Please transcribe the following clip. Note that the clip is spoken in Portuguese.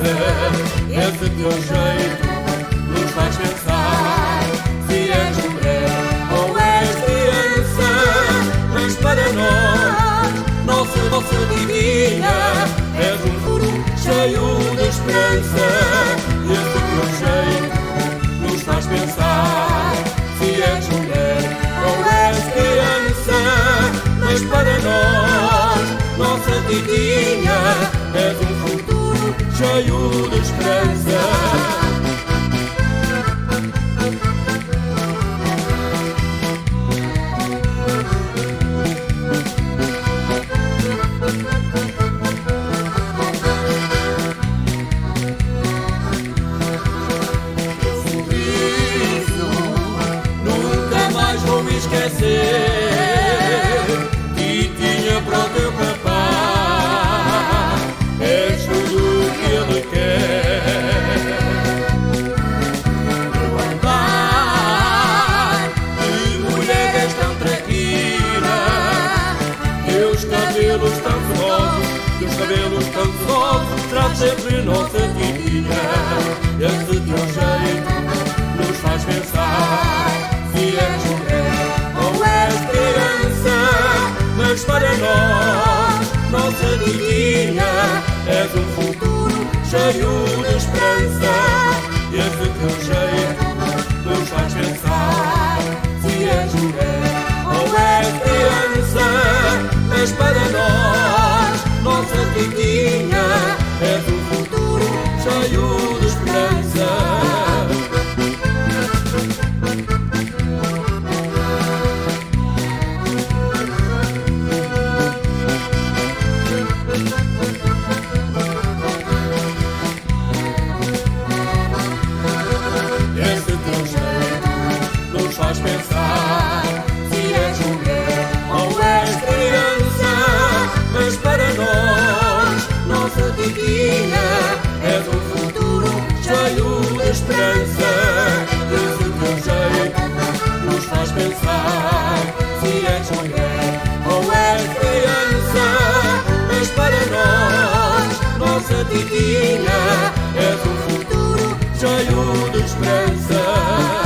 Esse teu jeito nos faz pensar se és mulher ou és criança. Mas para nós, nossa divina, és um futuro cheio de esperança. Esse teu jeito nos faz pensar se és mulher ou és criança. Mas para nós, nossa divina, és um futuro cheio de esperança. Esquecer que tinha para o teu papá, és tudo o que ele quer. Eu andar de mulher és tão traquina, teus cabelos tão formosos, traz sempre nossa tirinha. Esse teu jeito nos faz pensar se és mulher ou és criança. Mas para nós, nossa divina, és um futuro cheio de esperança. Esse teu jeito nos faz pensar se és mulher ou és criança. Mas para nós, nossa divina, és um futuro cheio de esperança. Faz pensar se és mulher ou és criança. Mas para nós, nossa divina, és um futuro cheio de esperança. Esse teu jeito nos faz pensar se és mulher ou és criança. Mas para nós, nossa divina, és um futuro cheio de esperança.